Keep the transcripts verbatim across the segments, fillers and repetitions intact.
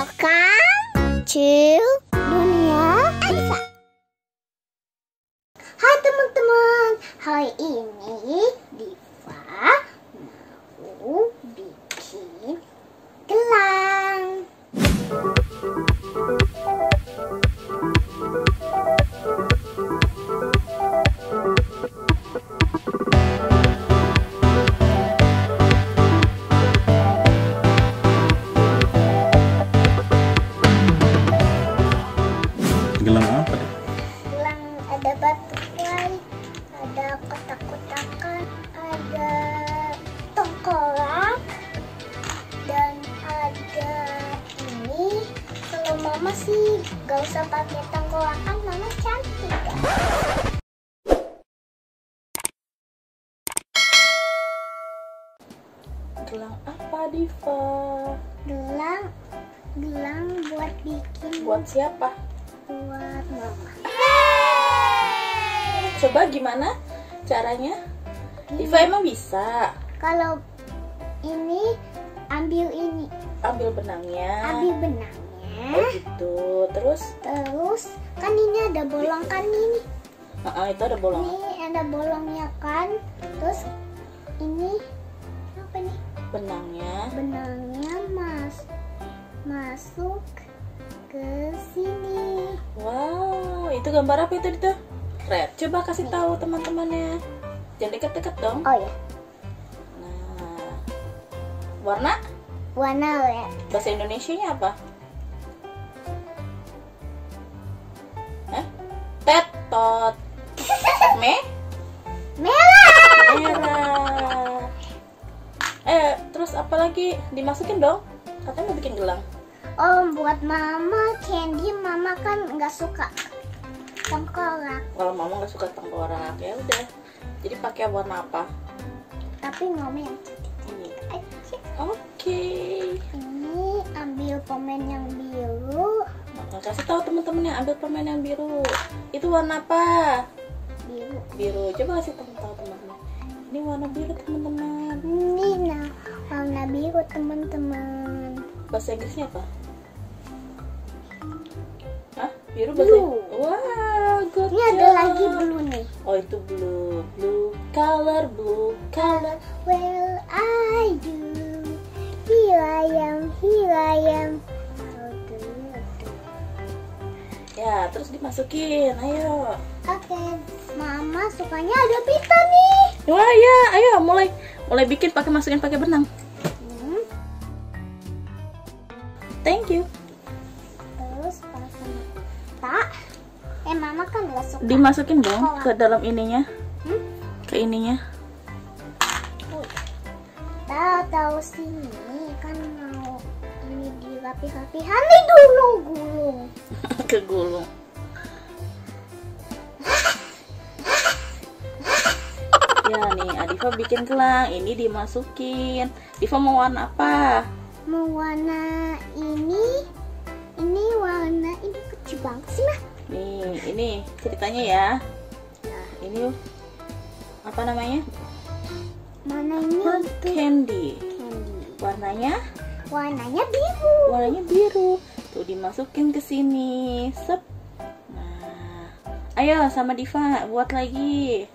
Welcome to Dunia Elsa. Hai teman-teman, hari ini Diva mau bikin gelang. Gelang apa deh? Gelang ada butterfly, ada kotak-kotakan, ada tengkorak, dan ada ini. Kalau mama sih gak usah pakai tengkorakan, mama cantik. Gelang apa, Diva? Gelang, gelang buat bikin Buat siapa? buat mama. Coba gimana caranya? Diva emang bisa? Kalau ini ambil ini, Ambil benangnya. ambil benangnya. Oh gitu. Terus? Terus kan ini ada bolong kan ini. Ah, itu ada bolong. Ini ada bolongnya kan. Terus ini apa nih? Benangnya. Benangnya mas masuk ke sini. Wow, itu gambar apa itu, Dita? Red. Coba kasih tahu teman-temannya. Jangan deket-deket dong. Oh ya, Nah, warna? warna red. Bahasa Indonesianya apa? Hah? Tetot. Me? Merah. Merah. Eh, terus apa lagi? Dimasukin dong. Katanya mau bikin gelang. Oh, buat mama candy, mama kan nggak suka tengkorak. Kalau mama nggak suka tengkorak, ya udah. Jadi pakai warna apa? Tapi mama yang Ini. aja. Oke. Ini ambil permen yang biru. Nah, kasih tahu teman-temannya ambil permen yang biru. Itu warna apa? Biru. Biru. Coba kasih tahu tahu teman-teman. Ini warna biru, teman-teman. Ini nah warna biru teman-teman. Bahasa Inggrisnya apa? Hah? Biru bahasa Blue. Inggris? Wow, good Ini ada job. lagi blue nih. Oh, itu blue. Blue color, blue color. Where are you? Here I am, here I am. Ya, terus dimasukin. Ayo. Oke, mama sukanya ada pita nih. Wah, ya, ayo mulai mulai bikin pakai masukin pakai benang. Hmm, Thank you. terus pasang pita. Eh, mama kan nggak suka. Dimasukin dong ke dalam ininya. Hmm? Ke ininya. Tahu-tahu sini kan mau ini dirapi-rapihan nih dulu gulung. Kegulung. Ya nih, Adiva bikin gelang. Ini dimasukin. Diva mau warna apa? Mau warna ini, ini warna ini kecil banget sih mah. Nih, ini ceritanya ya. Nah, ini apa namanya? Mana ini? Candy. Candy. Warnanya? Warnanya biru. Warnanya biru. Tuh dimasukin ke sini. Sep. Nah, ayo sama Diva buat lagi.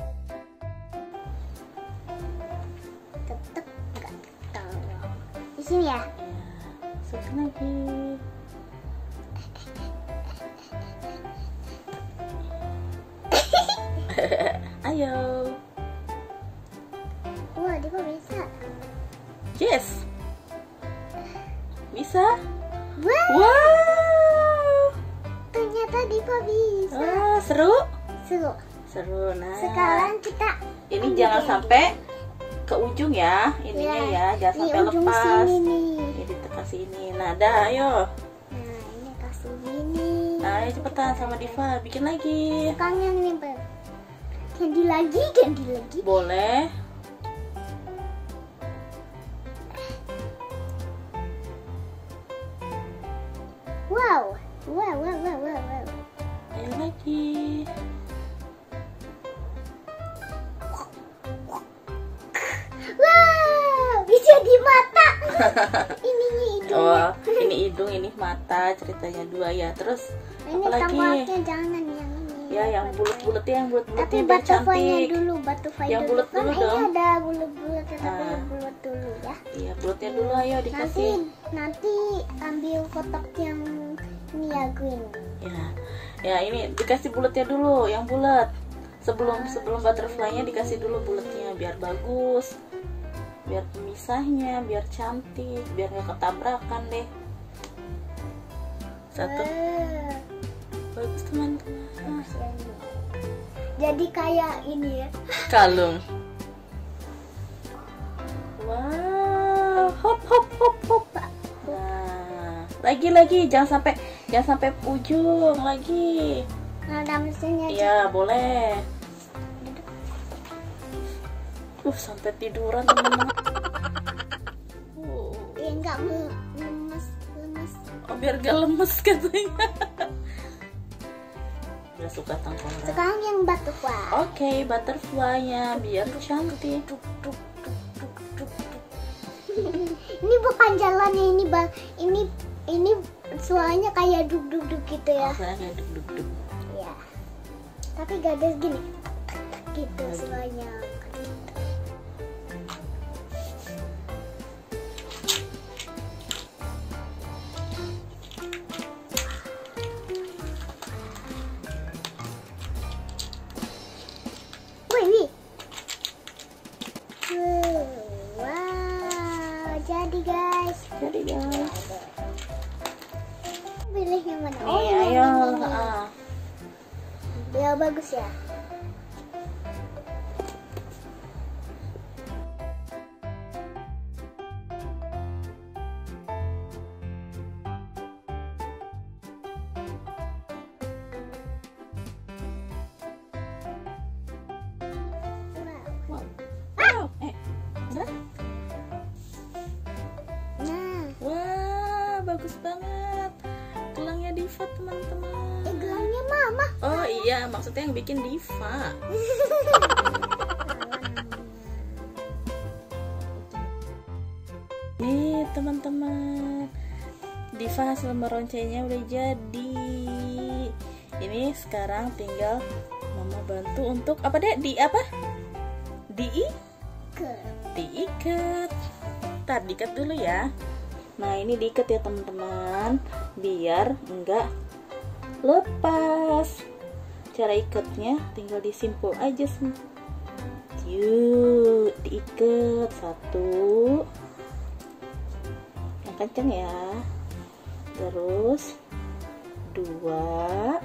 Tetep nggak tahu. Di sini ya. Ya, masukin lagi. Ayo. Wah, dia kok bisa. Yes. Bisa? Wah, Wow. ternyata dia kok bisa. Wah, seru? Seru. Seru. Nah, Sekarang kita ini ambil jangan candy. sampai ke ujung ya, ininya ya, jangan Di sampai ujung lepas. sini nih. Ini ditekan sini. Nah, dah, ayo. Nah, ini kasih gini. Nah, ayo cepetan sama Diva, bikin lagi. Sekarang yang ini Ber. Candy lagi, candy lagi. Boleh. Wow, wow, wow, wow, wow, wow. Ayo lagi. Wow, bisa di mata. Ininya itu Oh, ini hidung, ini mata, ceritanya dua ya. Terus Ini apa lagi? tengkoraknya jangan yang ini. Ya, yang bulat-bulatnya, yang bulat-bulatnya Tapi biar butterfly-nya cantik. dulu, butterfly Yang dulu. bulat Kan dulu ini dong. ada bulat-bulat, tapi Ah. bulat dulu ya. Iya, bulatnya dulu ayo Nanti dikasih. nanti ambil kotak yang ini ya green. Ya, ya ini dikasih bulatnya dulu, yang bulat. Sebelum sebelum butterfly-nya dikasih dulu bulatnya biar bagus. Biar pemisahnya, biar cantik, biar nggak ketabrakan deh. Satu, Eh, bagus teman-teman. bagus ya ini. Jadi kayak ini ya. Kalung. Wow, hop hop hop hop. Nah, lagi lagi jangan sampai jangan sampai ujung lagi. Nah, ada mesinnya. Iya, boleh. Uh, sampai tiduran teman-teman. Uh, Ya enggak mau lemes, lemes. oh, biar gak lemes katanya. Gak suka tengkorak. Sekarang yang butterfly. Oke, butterfly-nya biar cantik. Duk, duk, duk, duk, duk, duk. Ini bukan jalannya, ini bang, ini ini suaranya kayak duk duk duk gitu ya. Rasanya kayak duk-duk-duk. Ya. Tapi gak ada gini. Gitu suaranya. Wih, wih. Wow, jadi guys. Jadi guys. Pilih yang mana? Nih, yang ayo. ini. Ah. Ya bagus ya. Wow. Wow. Eh, udah? Nah, Wah, bagus banget. Tulangnya Diva, teman-teman. eh, gelangnya mama. Oh iya, maksudnya yang bikin Diva. Nih, teman-teman. Diva hasil meroncenya udah jadi. Ini sekarang tinggal Mama bantu untuk apa deh? Di apa? Di Ke. diikat. Ntar diikat dulu ya. Nah, ini diikat ya teman-teman, biar enggak lepas. Cara ikatnya tinggal disimpul aja sih. Yuk, diikat satu. Yang kenceng ya. Terus dua.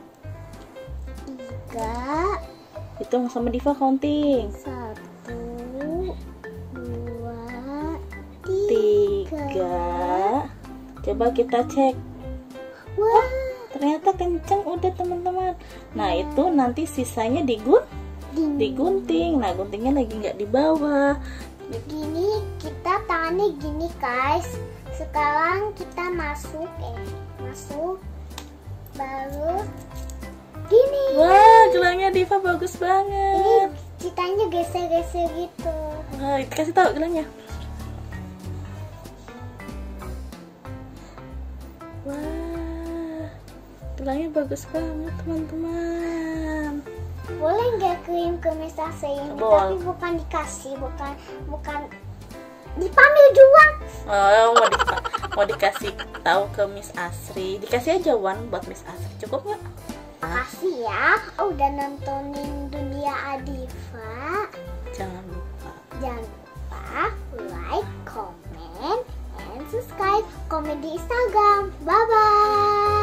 Tiga. Hitung sama Diva counting. Satu. Dua. Tiga. Coba kita cek. Wah. Ternyata kenceng udah teman-teman. Nah itu nanti sisanya digun Gini. digunting. Nah guntingnya lagi nggak di bawah. Gini kita tangannya gini guys. Sekarang kita masuk eh masuk baru gini. Wah gelangnya Diva bagus Ini banget. citanya geser-geser gitu. Wah kasih tahu gelangnya. Wah gelangnya bagus banget teman-teman. Boleh nggak kirim ke mesase ini? Boleh. Tapi bukan dikasih, bukan bukan dipanggil juang. Oh mau, di, mau dikasih tahu ke Miss Asri. Dikasih aja Wan buat Miss Asri. Cukup nggak? Makasih ya udah nontonin Dunia Adiva. Jangan lupa. Jangan lupa like, comment, and subscribe. Komen di Instagram. Bye bye.